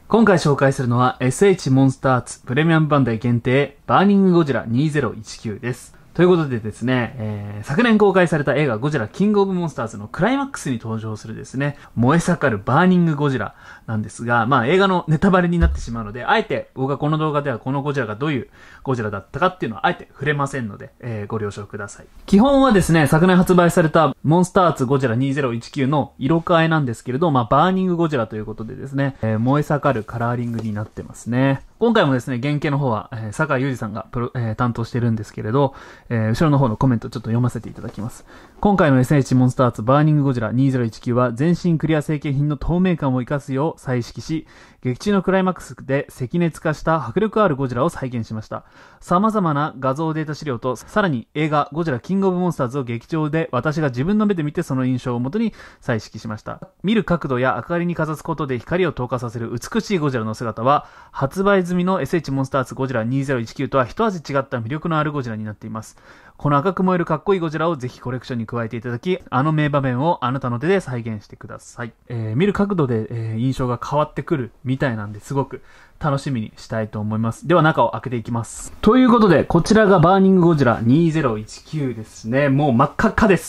今回紹介するのは SH モンスターズプレミアムバンダイ限定バーニングゴジラ2019です。ということでですね、昨年公開された映画ゴジラキングオブモンスターズのクライマックスに登場するですね、燃え盛るバーニングゴジラなんですが、映画のネタバレになってしまうので、あえて僕がこの動画ではこのゴジラがどういうゴジラだったかっていうのはあえて触れませんので、ご了承ください。基本はですね、昨年発売されたモンスターズゴジラ2019の色変えなんですけれど、バーニングゴジラということでですね、燃え盛るカラーリングになってますね。今回もですね、原型の方は、坂井裕二さんが担当してるんですけれど、後ろの方のコメントちょっと読ませていただきます。今回の SH モンスターズバーニングゴジラ2019は全身クリア成型品の透明感を生かすよう再識し、劇中のクライマックスで赤熱化した迫力あるゴジラを再現しました。様々な画像データ資料と、さらに映画ゴジラキングオブモンスターズを劇場で私が自分の目で見てその印象をもとに再識しました。見る角度や明かりにかざすことで光を透過させる美しいゴジラの姿は、発売済みの SH モンスターズゴジラ2019とは一味違った魅力のあるゴジラになっています。この赤く燃えるかっこいいゴジラをぜひコレクションに加えていただき、あの名場面をあなたの手で再現してください。見る角度で、印象が変わってくるみたいなんで、すごく楽しみにしたいと思います。では中を開けていきます。ということで、こちらがバーニングゴジラ2019ですね。もう真っ赤っかです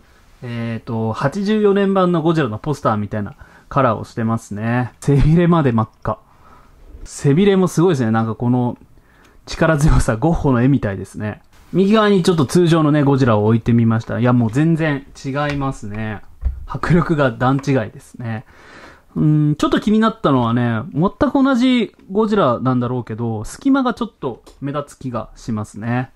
。84年版のゴジラのポスターみたいなカラーをしてますね。背びれまで真っ赤。背びれもすごいですね。なんかこの力強さ、ゴッホの絵みたいですね。右側にちょっと通常のね、ゴジラを置いてみました。いや、もう全然違いますね。迫力が段違いですね。ちょっと気になったのはね、全く同じゴジラなんだろうけど、隙間がちょっと目立つ気がしますね。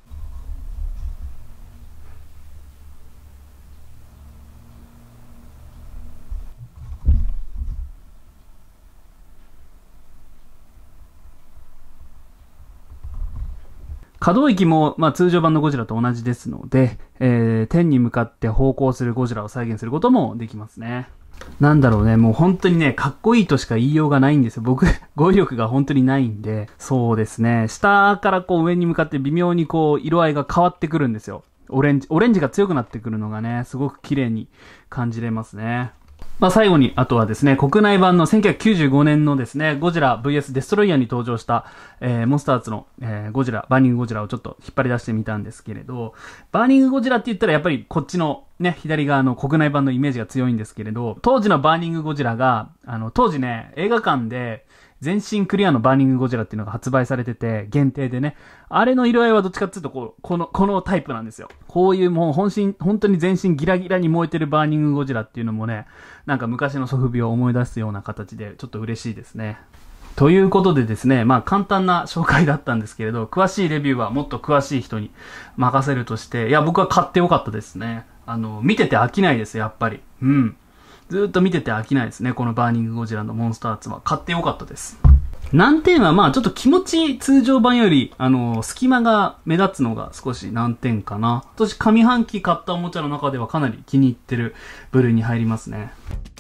可動域も、通常版のゴジラと同じですので、天に向かって方向するゴジラを再現することもできますね。なんだろうね、もう本当にね、かっこいいとしか言いようがないんですよ。僕、語彙力が本当にないんで、そうですね、下からこう上に向かって微妙にこう色合いが変わってくるんですよ。オレンジが強くなってくるのがね、すごく綺麗に感じれますね。最後に、あとはですね、国内版の1995年のですね、ゴジラ VS デストロイヤーに登場した、モンスターズの、ゴジラ、バーニングゴジラをちょっと引っ張り出してみたんですけれど、バーニングゴジラって言ったらやっぱりこっちのね、左側の国内版のイメージが強いんですけれど、当時のバーニングゴジラが、当時ね、映画館で、全身クリアのバーニングゴジラっていうのが発売されてて、限定でね。あれの色合いはどっちかっていうとこのタイプなんですよ。こういうもう本当に全身ギラギラに燃えてるバーニングゴジラっていうのもね、なんか昔のソフビを思い出すような形で、ちょっと嬉しいですね。ということでですね、簡単な紹介だったんですけれど、詳しいレビューはもっと詳しい人に任せるとして、いや、僕は買ってよかったですね。見てて飽きないです、やっぱり。ずーっと見てて飽きないですね。このバーニングゴジラのモンスターズは。買ってよかったです。難点はちょっと気持ち通常版より、隙間が目立つのが少し難点かな。私上半期買ったおもちゃの中ではかなり気に入ってる部類に入りますね。